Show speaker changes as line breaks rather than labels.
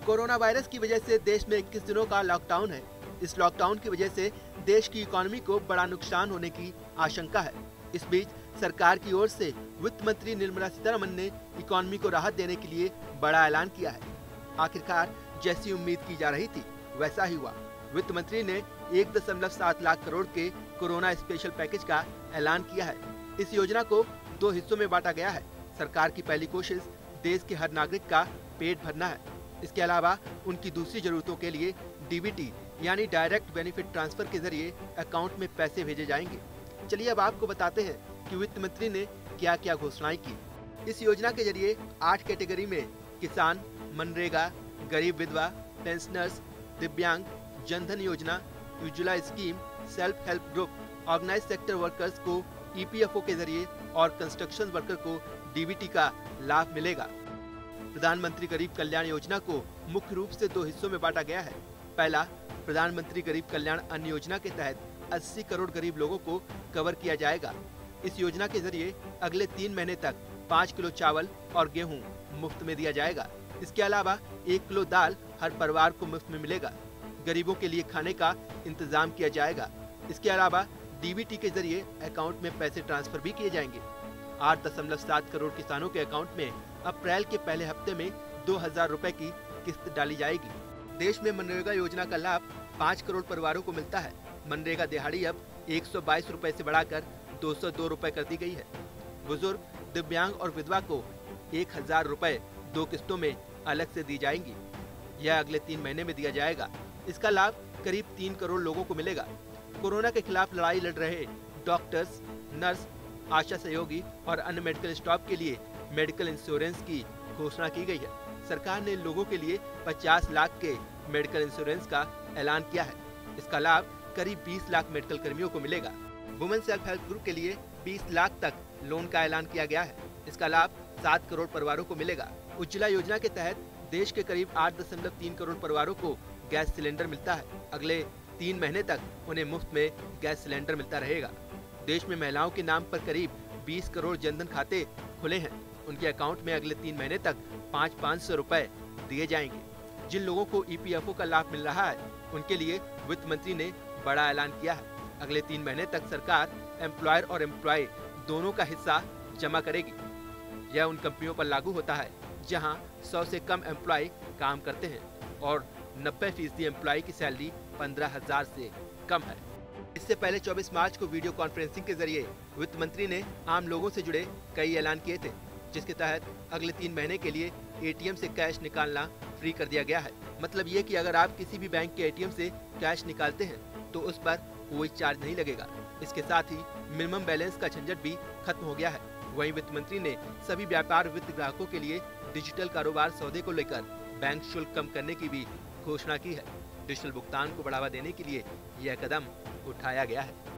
Corona virus की वजह से देश में 21 दिनों का लॉकडाउन है। इस लॉकडाउन की वजह से देश की इकोनॉमी को बड़ा नुकसान होने की आशंका है। इस बीच सरकार की ओर से वित्त मंत्री निर्मला सीतारमण ने इकोनॉमी को राहत देने के लिए बड़ा ऐलान किया है। आखिरकार जैसी उम्मीद की जा रही थी वैसा ही हुआ। वित्त मंत्री ने 1.7 लाख करोड़ के कोरोना स्पेशल पैकेज का ऐलान किया है। इस योजना को 2 हिस्सों में बांटा गया है। सरकार की पहली कोशिश देश के हर नागरिक का पेट भरना है। इसके अलावा उनकी दूसरी जरूरतों के लिए डीबीटी यानी डायरेक्ट बेनिफिट ट्रांसफर के जरिए अकाउंट में पैसे भेजे जाएंगे। चलिए अब आपको बताते हैं कि वित्त मंत्री ने क्या क्या घोषणाएं की। इस योजना के जरिए 8 कैटेगरी में किसान, मनरेगा, गरीब विधवा, पेंशनर्स, दिव्यांग, जनधन योजना, Ujjwala scheme, self help group, organise sector workers को ईपीएफओ के जरिए और कंस्ट्रक्शन वर्कर को डीबीटी का लाभ मिलेगा। प्रधानमंत्री गरीब कल्याण योजना को मुख्य रूप से 2 हिस्सों में बांटा गया है। पहला, प्रधानमंत्री गरीब कल्याण अन्न योजना के तहत 80 करोड़ गरीब लोगों को कवर किया जाएगा। इस योजना के जरिए अगले 3 महीने तक 5 किलो चावल और गेहूं मुफ्त में दिया जाएगा। इसके अलावा 1 किलो दाल हर परिवार को मुफ्त में मिलेगा। गरीबों के लिए खाने का इंतजाम किया जाएगा। इसके अलावा डीबीटी के जरिए अकाउंट में पैसे ट्रांसफर भी किए जाएंगे। 8.7 करोड़ किसानों के अकाउंट में अप्रैल के पहले हफ्ते में 2000 रुपए की किस्त डाली जाएगी। देश में मनरेगा योजना का लाभ 5 करोड़ परिवारों को मिलता है। मनरेगा दिहाड़ी अब 122 रुपए से बढ़ाकर 202 रुपए कर दी गई है। बुजुर्ग, दिव्यांग और विधवा को 1000 रुपए 2 किस्तों में अलग से दी जाएंगी। यह अगले 3 महीने में दिया जाएगा। इसका लाभ करीब 3 करोड़ लोगों को मिलेगा। कोरोना के खिलाफ लड़ाई लड़ रहे डॉक्टर्स, नर्स, आशा सहयोगी और अन्य मेडिकल स्टाफ के लिए मेडिकल इंश्योरेंस की घोषणा की गई है। सरकार ने लोगों के लिए 50 लाख के मेडिकल इंश्योरेंस का ऐलान किया है। इसका लाभ करीब 20 लाख मेडिकल कर्मियों को मिलेगा। वुमेन सेल्फ हेल्प ग्रुप के लिए 20 लाख तक लोन का ऐलान किया गया है। इसका लाभ 7 करोड़ परिवारों को मिलेगा। उज्ज्वला योजना के तहत देश के करीब 8.3 करोड़ परिवारों को गैस सिलेंडर मिलता है। अगले 3 महीने तक उन्हें मुफ्त में गैस सिलेंडर मिलता रहेगा। देश में महिलाओं के नाम पर करीब 20 करोड़ जनधन खाते खुले हैं। उनके अकाउंट में अगले 3 महीने तक 500 रुपए दिए जाएंगे। जिन लोगों को ईपीएफओ का लाभ मिल रहा है उनके लिए वित्त मंत्री ने बड़ा ऐलान किया है। अगले 3 महीने तक सरकार एम्प्लॉयर और एम्प्लॉय दोनों का हिस्सा जमा करेगी। यह उन कंपनियों पर लागू होता है जहां 100 से कम एम्प्लॉय काम करते हैं और 90% एम्प्लॉय की सैलरी 15,000 से कम है। इससे पहले 24 मार्च को वीडियो कॉन्फ्रेंसिंग के जरिए वित्त मंत्री ने आम लोगों से जुड़े कई ऐलान किए थे, जिसके तहत अगले 3 महीने के लिए एटीएम से कैश निकालना फ्री कर दिया गया है। मतलब ये कि अगर आप किसी भी बैंक के एटीएम से कैश निकालते हैं तो उस पर कोई चार्ज नहीं लगेगा। इसके साथ ही मिनिमम बैलेंस का झंझट भी खत्म हो गया है। वहीं वित्त मंत्री ने सभी व्यापार वित्त ग्राहकों के लिए डिजिटल कारोबार सौदे को लेकर बैंक शुल्क कम करने की भी घोषणा की है। डिजिटल भुगतान को बढ़ावा देने के लिए यह कदम उठाया गया है।